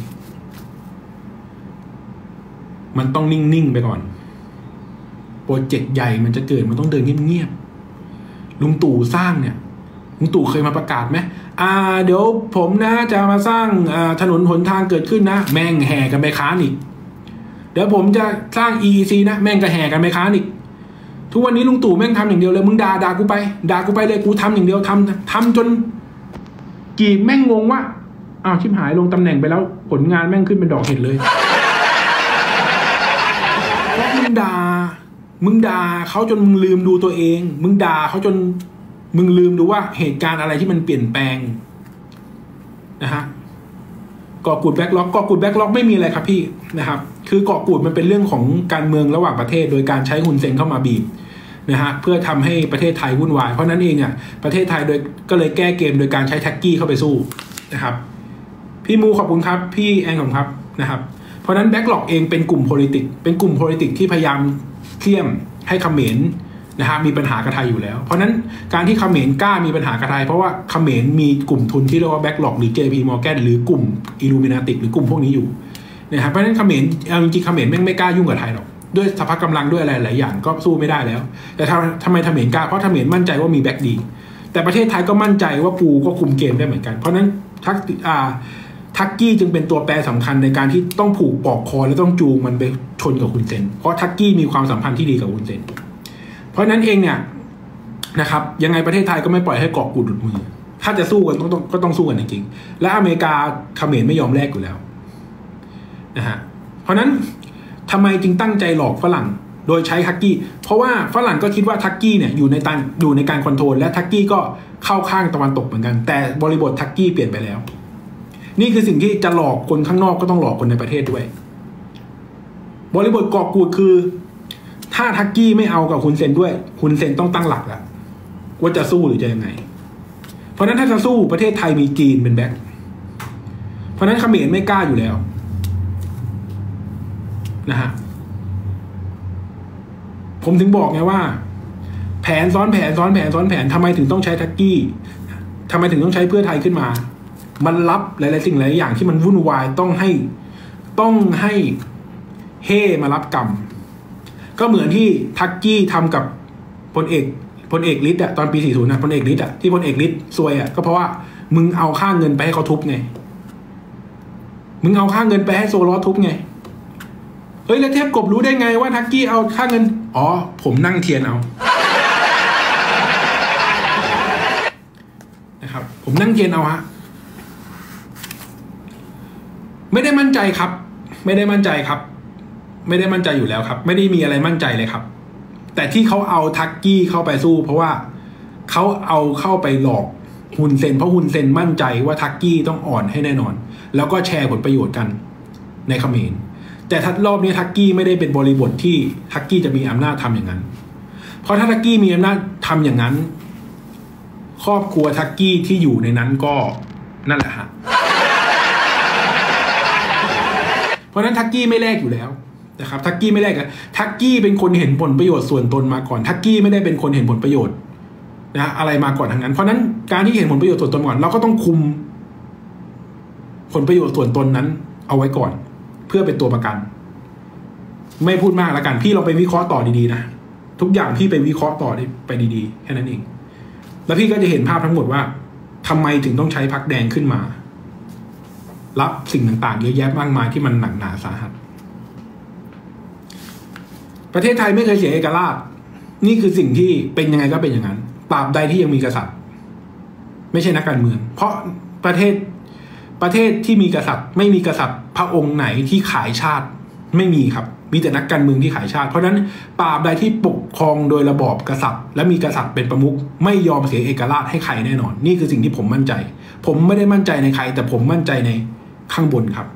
มันต้องนิ่งๆไปก่อนโปรเจกต์ใหญ่มันจะเกิดมันต้องเดินเงียบๆลุงตู่สร้างเนี่ยลุงตู่เคยมาประกาศไหมอ่าเดี๋ยวผมนะจะมาสร้างอ่าถนนหนทางเกิดขึ้นนะแม่งแห่กันไปค้านอีกเดี๋ยวผมจะสร้าง อี อี ซี นะแม่งก็แห่กันไปค้านอีกทุกวันนี้ลุงตู่แม่งทำอย่างเดียวเลยมึงด่าด่ากูไปด่ากูไปเลยกูทำอย่างเดียวทำทำจนกีบแม่งงงว่าอ้าวชิบหายลงตำแหน่งไปแล้วผลงานแม่งขึ้นเป็นดอกเห็ดเลยเพราะมึงด่ามึงด่าเขาจนมึงลืมดูตัวเองมึงด่าเขาจนมึงลืมดูว่าเหตุการณ์อะไรที่มันเปลี่ยนแปลงนะฮะก่อกุดแบ็คล็อกก่อกุดแบ็คล็อกไม่มีอะไรครับพี่นะครับคือเกาะกูดมันเป็นเรื่องของการเมืองระหว่างประเทศโดยการใช้ฮุนเซนเข้ามาบีบนะฮะเพื่อทำให้ประเทศไทยวุ่นวายเพราะนั้นเองอ่ะประเทศไทยโดยก็เลยแก้เกมโดยการใช้แท็กกี้เข้าไปสู้นะครับพี่มูขอบคุณครับพี่แอนขอบคุณครับนะครับเพราะนั้นแบ็กหลอกเองเป็นกลุ่ม politics เป็นกลุ่ม politics ที่พยายามเสี่ยมให้เขมรนะฮะมีปัญหากับไทยอยู่แล้วเพราะนั้นการที่เขมรกล้ามีปัญหากับไทยเพราะว่าเขมรมีกลุ่มทุนที่เรียกว่าแบ็กหลอกหรือ เจ พี Morgan หรือกลุ่ม Illuminati หรือกลุ่มพวกนี้อยู่นะครับเพราะฉะนั้นเขมรเอาจริงๆเขมรไม่ไม่กล้ายุ่งกับไทยหรอกด้วยสภาพกำลังด้วยอะไรหลายอย่างก็สู้ไม่ได้แล้วแต่ทำไมเขมรกล้าเพราะเขมรมั่นใจว่ามีแบ็กดีแต่ประเทศไทยก็มั่นใจว่าปูก็คุมเกมได้เหมือนกันเพราะนั้นทักอ่าทักกี้จึงเป็นตัวแปรสำคัญในการที่ต้องผูกปอกคอและต้องจูงมันไปชนกับฮุนเซนเพราะทักกี้มีความสัมพันธ์ที่ดีกับฮุนเซนเพราะนั้นเองเนี่ยนะครับยังไงประเทศไทยก็ไม่ปล่อยให้เกาะกูดหลุดมือถ้าจะสู้กันต้องต้องก็ต้องสู้กันจริงๆและอเมริกาเขมรไม่ยอมแลกอยู่แล้วนะฮะเพราะนั้นทำไมจึงตั้งใจหลอกฝรั่งโดยใช้ทักกี้เพราะว่าฝรั่งก็คิดว่าทักกี้เนี่ยอยู่ในตันอยู่ในการคอนโทรลและทักกี้ก็เข้าข้างตะวันตกเหมือนกันแต่บริบททักกี้เปลี่ยนไปแล้วนี่คือสิ่งที่จะหลอกคนข้างนอกก็ต้องหลอกคนในประเทศด้วยบริบทเกาะกูดคือถ้าทักกี้ไม่เอากับฮุนเซนด้วยฮุนเซนต้องตั้งหลักแล้วว่าจะสู้หรือจะยังไงเพราะนั้นถ้าจะสู้ประเทศไทยมีจีนเป็นแบ็คเพราะนั้นเขมรไม่กล้าอยู่แล้วนะฮะผมถึงบอกไงว่าแผนซ้อนแผนซ้อนแผนซ้อนแผนทำไมถึงต้องใช้ทักกี้ทำไมถึงต้องใช้เพื่อไทยขึ้นมามันรับหลายๆสิ่งหลายอย่างที่มันวุ่นวายต้องให้ต้องให้เฮมารับกรรมก็เหมือนที่ทักกี้ทำกับพลเอกพลเอกฤทธิ์อะตอนปีสี่สิบนะพลเอกฤทธิ์อะที่พลเอกฤทธิ์ซวยอะก็เพราะว่ามึงเอาค่าเงินไปให้เขาทุบไงมึงเอาค่าเงินไปให้โซลอสทุบไงเฮ้ยแล้วเทพกบรู้ได้ไงว่าทักกี้เอาค่าเงินอ๋อผมนั่งเทียนเอานะครับผมนั่งเทียนเอาฮะไม่ได้มั่นใจครับไม่ได้มั่นใจครับไม่ได้มั่นใจอยู่แล้วครับไม่ได้มีอะไรมั่นใจเลยครับแต่ที่เขาเอาทักกี้เข้าไปสู้เพราะว่าเขาเอาเข้าไปหลอกฮุนเซนเพราะฮุนเซนมั่นใจว่าทักกี้ต้องอ่อนให้แน่นอนแล้วก็แชร์ผลประโยชน์กันในเขมรแต่ทัดรอบนี้ทักกี้ไม่ได้เป็นบริบทที่ทักกี้จะมีอำนาจทำอย่างนั้นเพราะถ้าทักกี้มีอำนาจทำอย่างนั้นครอบครัวทักกี้ที่อยู่ในนั้นก็นั่นแหละฮะเพราะนั้นทักกี้ไม่แลกอยู่แล้วนะครับทักกี้ไม่แลกกันทักกี้เป็นคนเห็นผลประโยชน์ส่วนตนมาก่อนทักกี้ไม่ได้เป็นคนเห็นผลประโยชน์นะอะไรมาก่อนทั้งนั้นเพราะนั้นการที่เห็นผลประโยชน์ส่วนตนก่อนเราก็ต้องคุมผลประโยชน์ส่วนตนนั้นเอาไว้ก่อนเพื่อเป็นตัวประกันไม่พูดมากแล้วกันพี่เราไปวิเคราะห์ต่อดีๆนะทุกอย่างพี่ไปวิเคราะห์ต่อไปดีๆแค่นั้นเองแล้วพี่ก็จะเห็นภาพทั้งหมดว่าทำไมถึงต้องใช้พรรคแดงขึ้นมารับสิ่งต่างๆเยอะแยะมากมายที่มันหนักหนาสาหัสประเทศไทยไม่เคยเสียเอกราชนี่คือสิ่งที่เป็นยังไงก็เป็นอย่างนั้นตราบใดที่ยังมีกษัตริย์ไม่ใช่นักการเมืองเพราะประเทศประเทศที่มีกษัตริย์ไม่มีกษัตริย์พระองค์ไหนที่ขายชาติไม่มีครับมีแต่นักการเมืองที่ขายชาติเพราะฉะนั้นตราบใดที่ปกครองโดยระบอบกษัตริย์และมีกษัตริย์เป็นประมุขไม่ยอมเสียเอกราชให้ใครแน่นอนนี่คือสิ่งที่ผมมั่นใจผมไม่ได้มั่นใจในใครแต่ผมมั่นใจในข้างบนครับ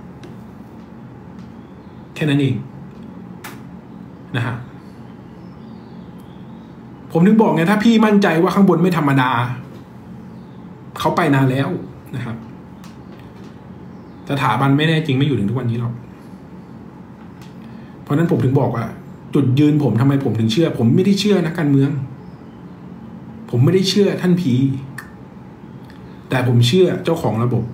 แค่นั้นเองนะฮะผมถึงบอกไงถ้าพี่มั่นใจว่าข้างบนไม่ธรรมดาเขาไปนานแล้วนะครับสถาบันไม่แน่จริงไม่อยู่ถึงทุกวันนี้หรอกเพราะนั้นผมถึงบอกว่าจุดยืนผมทำไมผมถึงเชื่อผมไม่ได้เชื่อนักการเมืองผมไม่ได้เชื่อท่านผีแต่ผมเชื่อเจ้าของระบบ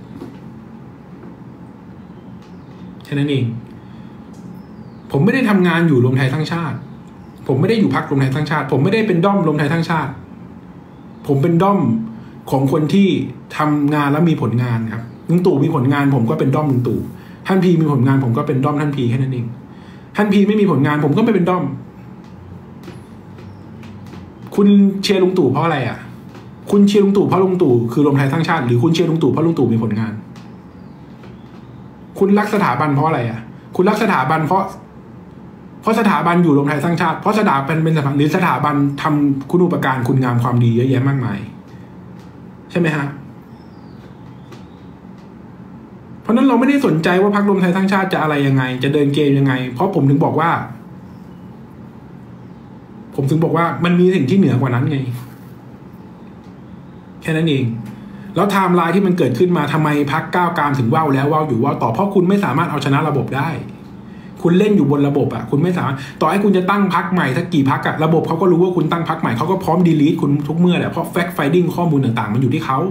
แค่นั้นเองผมไม่ได้ทำงานอยู่รวมไทยสร้างชาติผมไม่ได้อยู่พรรครวมไทยสร้างชาติผมไม่ได้เป็นด้อมรวมไทยสร้างชาติผมเป็นด้อมของคนที่ทำงานแล้วมีผลงานครับลุงตู่มีผลงานผมก็เป็นด้อมลุงตู่ท่านพีมีผลงานผมก็เป็นด้อมท่านพีแค่นั้นเองท่านพีไม่มีผลงานผมก็ไม่เป็นด้อมคุณเชียร์ลุงตู่เพราะอะไรอ่ะคุณเชียร์ลุงตู่เพราะลุงตู่คือรวมไทยสร้างชาติหรือคุณเชียร์ลุงตู่เพราะลุงตู่มีผลงานคุณรักสถาบันเพราะอะไรอ่ะคุณรักสถาบันเพราะเพราะสถาบันอยู่รวมไทยสร้างชาติเพราะสถาบันเป็นสถาบันหรือสถาบันทำคุณูปการคุณงามความดีเยอะแยะมากมายใช่ไหมฮะเพราะนั้นเราไม่ได้สนใจว่าพรรครวมไทยสร้างชาติจะอะไรยังไงจะเดินเกมยังไงเพราะผมถึงบอกว่าผมถึงบอกว่ามันมีสิ่งที่เหนือกว่านั้นไงแค่นั้นเองแล้วไทม์ไลน์ที่มันเกิดขึ้นมาทำไมพรรคก้าวกามถึงว่าวแล้วว่าวอยู่ว่าวต่อเพราะคุณไม่สามารถเอาชนะระบบได้คุณเล่นอยู่บนระบบอ่ะคุณไม่สามารถต่อให้คุณจะตั้งพรรคใหม่สักกี่พรรคอ่ะระบบเขาก็รู้ว่าคุณตั้งพรรคใหม่เขาก็พร้อมดีลีทคุณทุกเมื่อแหละเพราะแฟกต์ไฟดิ้งข้อมูลต่างๆมันอยู่ที่เขา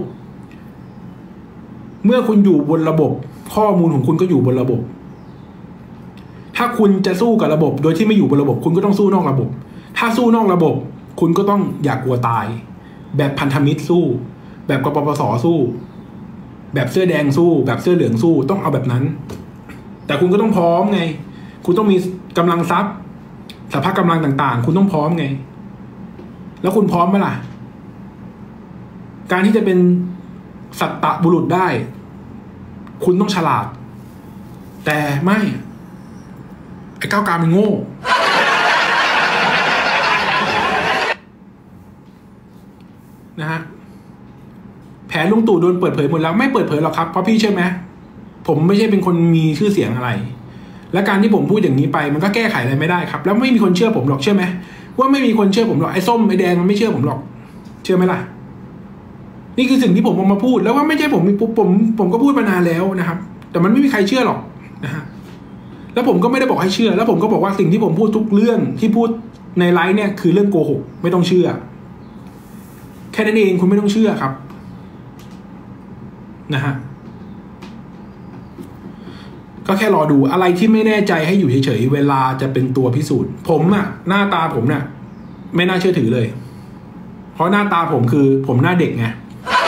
เมื่อคุณอยู่บนระบบข้อมูลของคุณก็อยู่บนระบบถ้าคุณจะสู้กับระบบโดยที่ไม่อยู่บนระบบคุณก็ต้องสู้นอกระบบถ้าสู้นอกระบบคุณก็ต้องอย่ากลัวตายแบบพันธมิตรสู้แบบกปปสสู้แบบเสื้อแดงสู้แบบเสื้อเหลืองสู้ต้องเอาแบบนั้นแต่คุณก็ต้องพร้อมไงคุณต้องมีกำลังทรัพย์สภาพกำลังต่างๆคุณต้องพร้อมไงแล้วคุณพร้อมไหมล่ะการที่จะเป็นสัตตบุรุษได้คุณต้องฉลาดแต่ไม่ไอ้ก้าวกามมันโง่นะฮะแผนลุงตู่โดนเปิดเผยหมดแล้วไม่เปิดเผยหรอกครับเพราะพี่เชื่อไหมผมไม่ใช่เป็นคนมีชื่อเสียงอะไรและการที่ผมพูดอย่างนี้ไปมันก็แก้ไขอะไรไม่ได้ครับแล้วไม่มีคนเชื่อผมหรอกเชื่อไหมว่าไม่มีคนเชื่อผมหรอกไอ้ส้มไอ้แดงมันไม่เชื่อผมหรอกเชื่อไหมล่ะนี่คือสิ่งที่ผมออกมาพูดแล้วว่าไม่ใช่ผมผมผมผมก็พูดมานานแล้วนะครับแต่มันไม่มีใครเชื่อหรอกนะฮะแล้วผมก็ไม่ได้บอกให้เชื่อแล้วผมก็บอกว่าสิ่งที่ผมพูดทุกเรื่องที่พูดในไลฟ์เนี่ยคือเรื่องโกหกไม่ต้องเชื่อแค่นั้นเองคุณไม่ต้องเชื่อครับนะฮะก็แค่รอดูอะไรที่ไม่แน่ใจให้อยู่เฉยๆเวลาจะเป็นตัวพิสูจน์ผมอะหน้าตาผมเนี่ยไม่น่าเชื่อถือเลยเพราะหน้าตาผมคือผมหน้าเด็กไง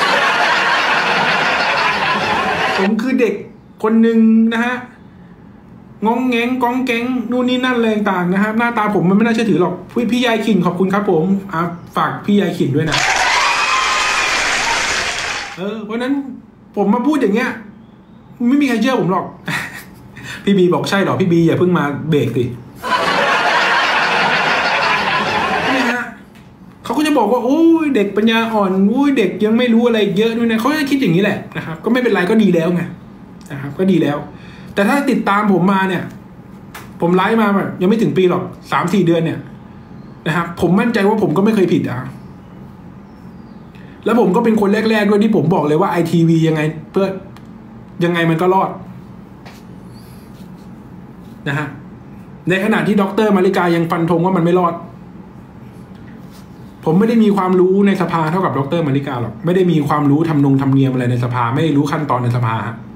ผมคือเด็กคนหนึ่งนะฮะงองแงงกองแกงนู่นนี่นั่นอะไรต่างๆนะครับหน้าตาผมมันไม่น่าเชื่อถือหรอกพี่พี่ยายขินขอบคุณครับผมอ่ะฝากพี่ยายขินด้วยนะเออเพราะนั้นผมมาพูดอย่างเงี้ยไม่มีใครเชื่อผมหรอกพี่บีบอกใช่หรอพี่บีอย่าเพิ่งมาเบรกสินี่ฮะเขาก็จะบอกว่าโอ้ยเด็กปัญญาอ่อนโอ้ยเด็กยังไม่รู้อะไรเยอะด้วยนะเขาจะคิดอย่างนี้แหละนะครับก็ไม่เป็นไรก็ดีแล้วไงนะครับก็ดีแล้วแต่ถ้าติดตามผมมาเนี่ยผมไลฟ์มาแบบยังไม่ถึงปีหรอกสามสี่เดือนเนี่ยนะครับผมมั่นใจว่าผมก็ไม่เคยผิดอ่ะแล้วผมก็เป็นคนแรกๆด้วยที่ผมบอกเลยว่าไอทีวียังไงเพื่อยังไงมันก็รอดนะฮะในขณะที่ดร.มาริกายังฟันธงว่ามันไม่รอดผมไม่ได้มีความรู้ในสภาเท่ากับดร.มาริกาหรอกไม่ได้มีความรู้ทำนงทำเนียมอะไรในสภาไม่ได้รู้ขั้นตอนในสภา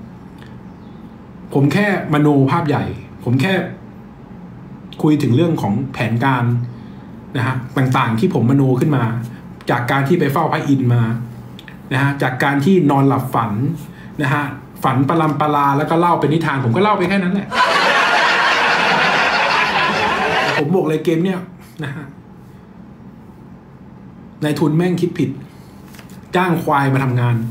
ผมแค่มโนภาพใหญ่ผมแค่คุยถึงเรื่องของแผนการนะฮะต่างๆที่ผมมโนขึ้นมาจากการที่ไปเฝ้าพระอินทร์มานะฮะจากการที่นอนหลับฝันนะฮะฝันปลำปลาแล้วก็เล่าเป็นนิทานผมก็เล่าไปแค่นั้นแหละผมบอกเลยเกมเนี่ยนะฮะนายทุนแม่งคิดผิดจ้างควายมาทำงาน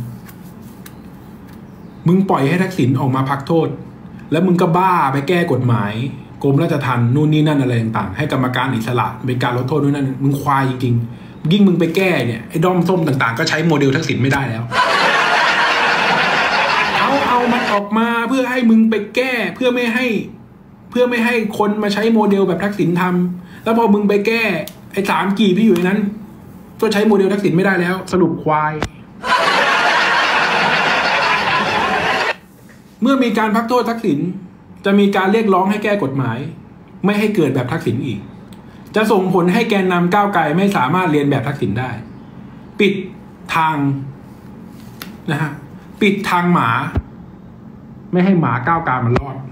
มึงปล่อยให้ทักษิณออกมาพักโทษแล้วมึงก็บ้าไปแก้กฎหมายกรมราชทัณฑ์นู่นนี่นั่นอะไรต่างๆให้กรรมการอิสระเป็นการลดโทษนู่นนั่นมึงควายจริงๆยิ่งมึงไปแก้เนี่ยไอ้ด้อมส้มต่างๆก็ใช้โมเดลทักษิณไม่ได้แล้วเขาเอามันออกมาเพื่อให้มึงไปแก้เพื่อไม่ให้เพื่อไม่ให้คนมาใช้โมเดลแบบทักษิณทำแล้วพอมึงไปแก้ไอ้สามกีบที่อยู่ในนั้นก็ใช้โมเดลทักษิณไม่ได้แล้วสรุปควายเมื่อมีการพักโทษทักษิณจะมีการเรียกร้องให้แก้กฎหมายไม่ให้เกิดแบบทักษิณอีกจะส่งผลให้แกนนำก้าวไกลไม่สามารถเรียนแบบทักษิณได้ปิดทางนะฮะปิดทางหมาไม่ให้หมาก้าวกามมันรอด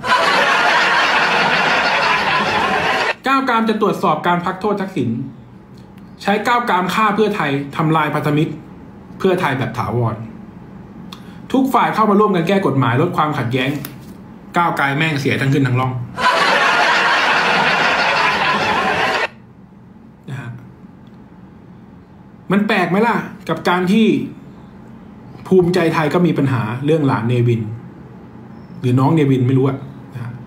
ก้าวกามจะตรวจสอบการพักโทษทักษิณใช้ก้าวกามฆ่าเพื่อไทยทำลายพันธมิตรเพื่อไทยแบบถาวรทุกฝ่ายเข้ามาร่วมกันแก้กฎหมายลดความขัดแย้งก้าวไกลแม่งเสียทั้งขึ้นทั้งล่องนะฮะมันแปลกไหมล่ะกับการที่ภูมิใจไทยก็มีปัญหาเรื่องหลานเนวินหรือน้องเนวินไม่รู้อะนะฮะ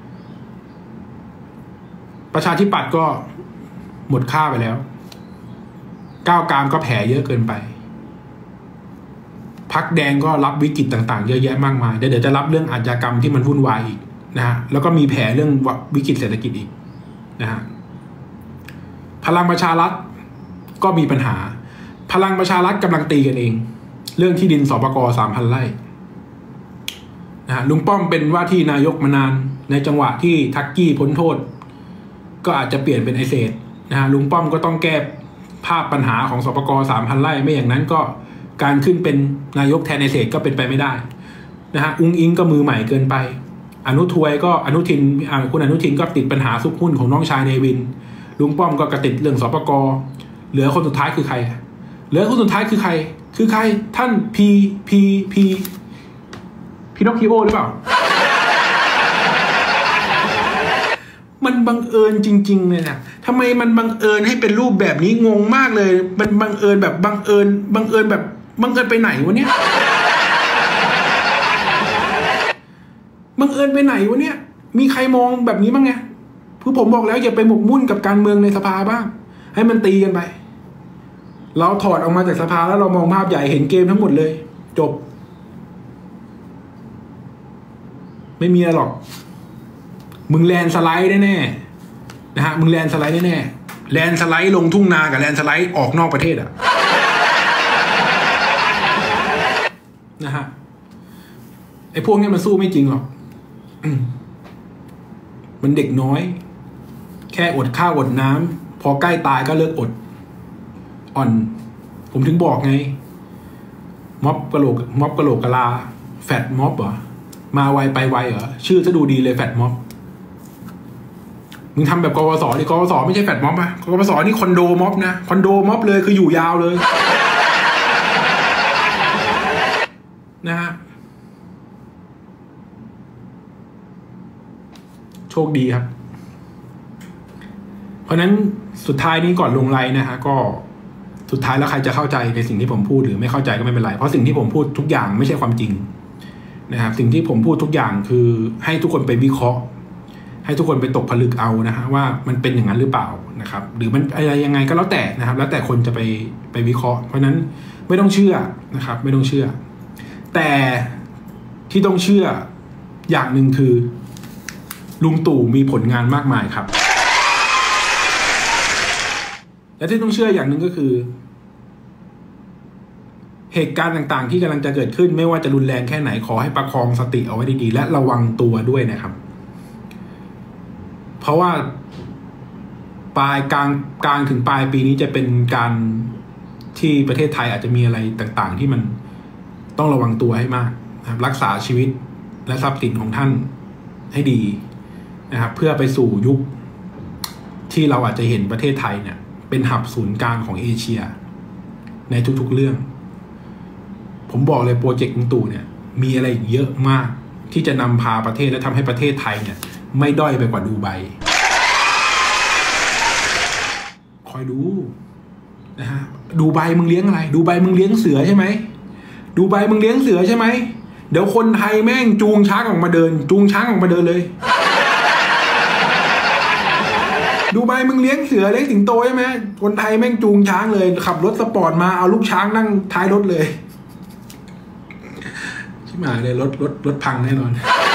ประชาธิปัตย์ก็หมดค่าไปแล้วก้าวกามก็แผลเยอะเกินไปพรรคแดงก็รับวิกฤตต่างๆเยอะแยะมากมายเดี๋ยวจะรับเรื่องอาชญากรรมที่มันวุ่นวายอีกนะฮะแล้วก็มีแผลเรื่องวิกฤตเศรษฐกิจอีกนะฮะพลังประชารัฐก็มีปัญหาพลังประชารัฐกำลังตีกันเองเรื่องที่ดินสปก.สามพันไร่นะฮะลุงป้อมเป็นว่าที่นายกมานานในจังหวะที่ทักกี้พ้นโทษก็อาจจะเปลี่ยนเป็นไอเศษนะฮะลุงป้อมก็ต้องแก้ภาพปัญหาของสปก.สามพันไร่ไม่อย่างนั้นก็การขึ้นเป็นนายกแทนไอเศษก็เป็นไปไม่ได้นะฮะอุ้งอิงก็มือใหม่เกินไปอนุทวยก็อนุทินคุณอนุทินก็ติดปัญหาซุกหุ้นของน้องชายเนวินลุงป้อมก็กระติดเรื่องสปก.เหลือคนสุดท้ายคือใครเหลือคนสุดท้ายคือใครคือใครท่านพีพีพีพี่นกพีโอหรือเปล่ามันบังเอิญจริงๆเลยนะทำไมมันบังเอิญให้เป็นรูปแบบนี้งงมากเลยมันบังเอิญแบบบังเอิญบังเอิญแบบบังเอิญไปไหนวะเนี่ยบังเอิญไปไหนวะเนี่ยมีใครมองแบบนี้บ้างไงคือผมบอกแล้วอย่าไปหมกมุ่นกับการเมืองในสภาบ้างให้มันตีกันไปเราถอดออกมาจากสภาแล้วเรามองภาพใหญ่เห็นเกมทั้งหมดเลยจบไม่มีอะไรหรอกมึงแลนสไลด์แน่ๆนะฮะมึงแลนสไลด์แน่ๆแลนสไลด์ลงทุ่งนากับแลนสไลด์ออกนอกประเทศอะนะฮะไอ้พวกนี้มันสู้ไม่จริงหรอกมันเด็กน้อยแค่อดข้าวอดน้ำพอใกล้ตายก็เลิกอดอ่อนผมถึงบอกไงม็อบกะโหลกม็อบกะโหลกกะลาแฟตม็อบเหรอมาไวไปไวเหรอชื่อจะดูดีเลยแฟตม็อบมึงทำแบบกวสดิกวสไม่ใช่แฟตม็อบอะกวสนี่คอนโดม็อบนะคอนโดม็อบเลยคืออยู่ยาวเลยนะฮะโชคดีครับเพราะนั้นสุดท้ายนี้ก่อนลงไลน์นะฮะก็สุดท้ายแล้วใครจะเข้าใจในสิ่งที่ผมพูดหรือไม่เข้าใจก็ไม่เป็นไรเพราะสิ่งที่ผมพูดทุกอย่างไม่ใช่ความจริงนะครับสิ่งที่ผมพูดทุกอย่างคือให้ทุกคนไปวิเคราะห์ให้ทุกคนไปตกผลึกเอานะฮะว่ามันเป็นอย่างนั้นหรือเปล่านะครับหรือมันอะไรยังไงก็แล้วแต่นะครับแล้วแต่คนจะไปไปวิเคราะห์เพราะนั้นไม่ต้องเชื่อนะครับไม่ต้องเชื่อแต่ที่ต้องเชื่ออย่างหนึ่งคือลุงตู่มีผลงานมากมายครับและที่ต้องเชื่ออย่างหนึ่งก็คือเหตุการณ์ต่างๆที่กำลังจะเกิดขึ้นไม่ว่าจะรุนแรงแค่ไหนขอให้ประคองสติเอาไว้ดีๆและระวังตัวด้วยนะครับเพราะว่าปลายกลางกลางถึงปลายปีนี้จะเป็นการที่ประเทศไทยอาจจะมีอะไรต่างๆที่มันต้องระวังตัวให้มากนะครับรักษาชีวิตและทรัพย์สินของท่านให้ดีนะครับเพื่อไปสู่ยุคที่เราอาจจะเห็นประเทศไทยเนี่ยเป็นหับศูนย์กลางของเอเชียในทุกๆเรื่องผมบอกเลยโปรเจกต์ลุงตู่เนี่ยมีอะไรเยอะมากที่จะนำพาประเทศและทำให้ประเทศไทยเนี่ยไม่ด้อยไปกว่าดูไบคอยดูนะฮะดูไบมึงเลี้ยงอะไรดูไบมึงเลี้ยงเสือใช่ไหมดูไบมึงเลี้ยงเสือใช่ไหมเดี๋ยวคนไทยแม่งจูงช้างออกมาเดินจูงช้างออกมาเดินเลยดูไบมึงเลี้ยงเสือเลี้ยงสิงโตใช่ไหมคนไทยแม่งจูงช้างเลยขับรถสปอร์ตมาเอาลูกช้างนั่งท้ายรถเลยชิบหายเลยรถรถรถพังแน่นอน